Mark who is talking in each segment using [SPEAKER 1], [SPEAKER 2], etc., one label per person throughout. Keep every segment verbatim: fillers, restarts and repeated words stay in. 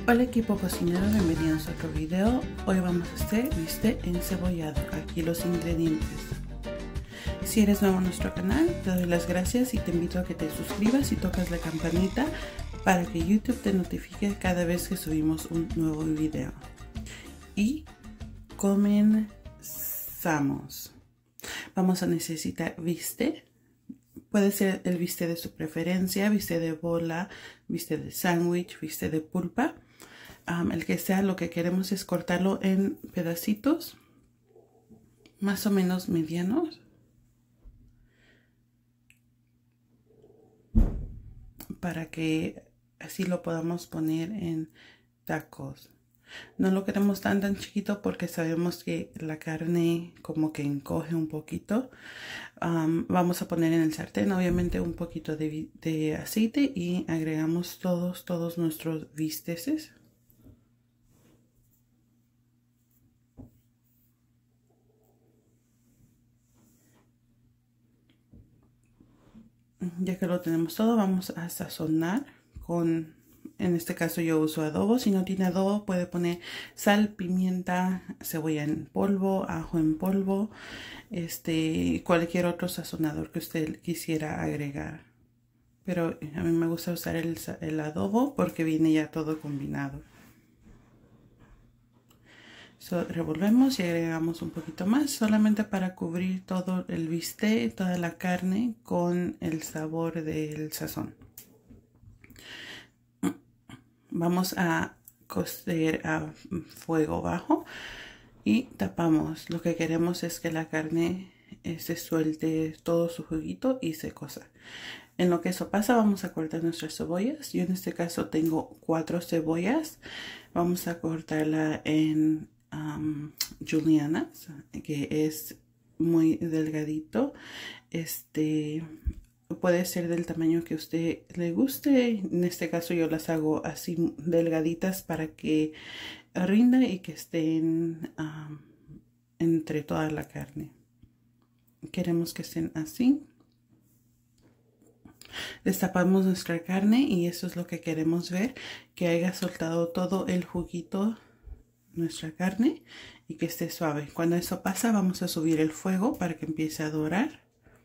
[SPEAKER 1] Hola equipo cocinero, bienvenidos a otro video. Hoy vamos a hacer bistec encebollado. Aquí los ingredientes. Si eres nuevo en nuestro canal, te doy las gracias y te invito a que te suscribas y tocas la campanita para que YouTube te notifique cada vez que subimos un nuevo video. Y comenzamos. Vamos a necesitar bistec. Puede ser el bistec de su preferencia, bistec de bola, bistec de sándwich, bistec de pulpa. Um, el que sea, lo que queremos es cortarlo en pedacitos más o menos medianos para que así lo podamos poner en tacos. No lo queremos tan tan chiquito porque sabemos que la carne como que encoge un poquito. Um, vamos a poner en el sartén obviamente un poquito de, de aceite y agregamos todos, todos nuestros bisteces. Ya que lo tenemos todo, vamos a sazonar con, en este caso yo uso adobo. Si no tiene adobo puede poner sal, pimienta, cebolla en polvo, ajo en polvo, este, cualquier otro sazonador que usted quisiera agregar. Pero a mí me gusta usar el, el adobo porque viene ya todo combinado. So, revolvemos y agregamos un poquito más, solamente para cubrir todo el bistec, toda la carne con el sabor del sazón. Vamos a cocer a fuego bajo y tapamos. Lo que queremos es que la carne eh, se suelte todo su juguito y se cosa. En lo que eso pasa, vamos a cortar nuestras cebollas. Yo en este caso tengo cuatro cebollas. Vamos a cortarla en Um, julianas, que es muy delgadito. Este puede ser del tamaño que a usted le guste. En este caso yo las hago así delgaditas para que rinda y que estén um, entre toda la carne. Queremos que estén así. Destapamos nuestra carne y eso es lo que queremos ver, que haya soltado todo el juguito nuestra carne y que esté suave. Cuando eso pasa, vamos a subir el fuego para que empiece a dorar.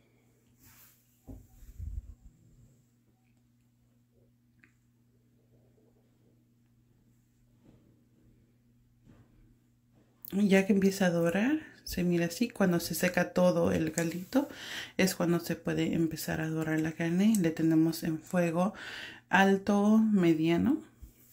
[SPEAKER 1] Ya que empieza a dorar, se mira así. Cuando se seca todo el caldito es cuando se puede empezar a dorar la carne. Le tenemos en fuego alto, mediano.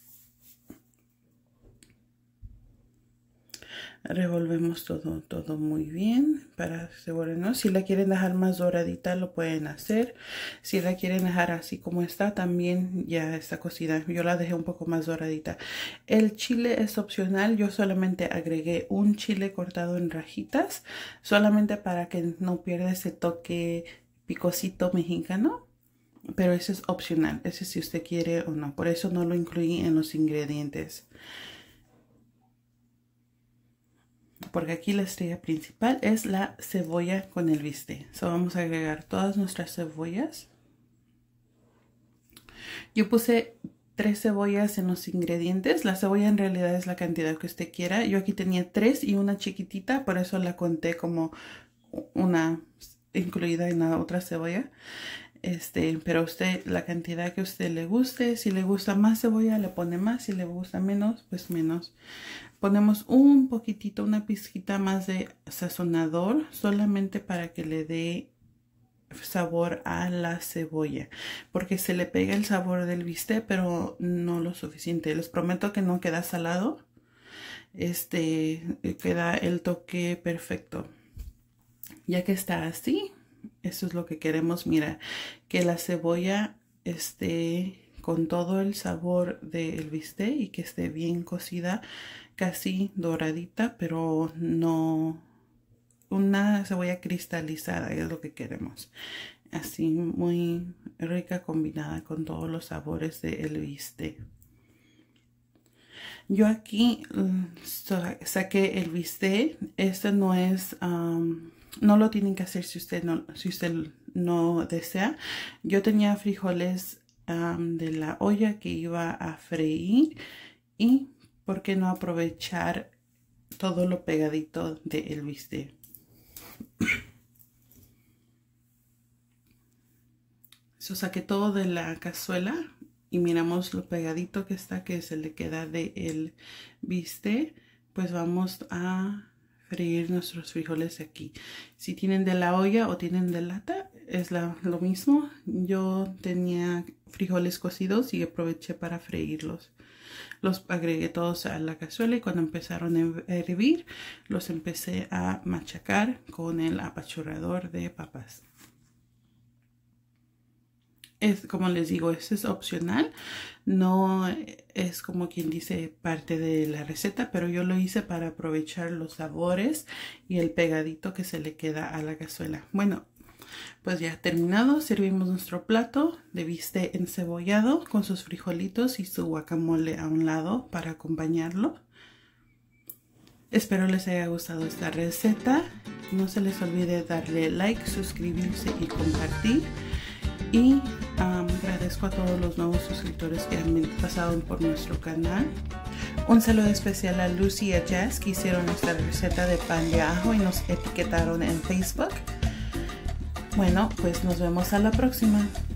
[SPEAKER 1] Revolvemos todo, todo muy bien para asegurarnos. Si la quieren dejar más doradita, lo pueden hacer. Si la quieren dejar así como está, también ya está cocida. Yo la dejé un poco más doradita. El chile es opcional. Yo solamente agregué un chile cortado en rajitas, solamente para que no pierda ese toque picosito mexicano. Pero eso es opcional. Ese si usted quiere o no. Por eso no lo incluí en los ingredientes. Porque aquí la estrella principal es la cebolla con el bistec. So vamos a agregar todas nuestras cebollas. Yo puse tres cebollas en los ingredientes. La cebolla en realidad es la cantidad que usted quiera. Yo aquí tenía tres y una chiquitita, por eso la conté como una incluida en la otra cebolla. Este, pero usted, la cantidad que a usted le guste, si le gusta más cebolla le pone más, si le gusta menos, pues menos. Ponemos un poquitito, una pizquita más de sazonador, solamente para que le dé sabor a la cebolla, porque se le pega el sabor del bistec, pero no lo suficiente. Les prometo que no queda salado, este, queda el toque perfecto. Ya que está así, eso es lo que queremos. Mira, que la cebolla esté con todo el sabor del bistec y que esté bien cocida, casi doradita, pero no una cebolla cristalizada, es lo que queremos. Así muy rica, combinada con todos los sabores del bistec. Yo aquí um, saqué el bistec. Este no es... Um, no lo tienen que hacer si usted no, si usted no desea. Yo tenía frijoles um, de la olla que iba a freír Y por qué no aprovechar todo lo pegadito del bistec. So, saqué todo de la cazuela y miramos lo pegadito que está, que se le queda del bistec. Pues vamos a freír nuestros frijoles aquí. Si tienen de la olla o tienen de lata, es la, lo mismo. Yo tenía frijoles cocidos y aproveché para freírlos. Los agregué todos a la cazuela y cuando empezaron a hervir, los empecé a machacar con el apachurrador de papas. Es, como les digo, esto es opcional, no es como quien dice parte de la receta, pero yo lo hice para aprovechar los sabores y el pegadito que se le queda a la cazuela. Bueno, pues ya terminado, servimos nuestro plato de bistec encebollado con sus frijolitos y su guacamole a un lado para acompañarlo. Espero les haya gustado esta receta. No se les olvide darle like, suscribirse y compartir. Y um, agradezco a todos los nuevos suscriptores que han pasado por nuestro canal. Un saludo especial a Lucy y a Jazz que hicieron nuestra receta de pan de ajo y nos etiquetaron en Facebook. Bueno, pues nos vemos a la próxima.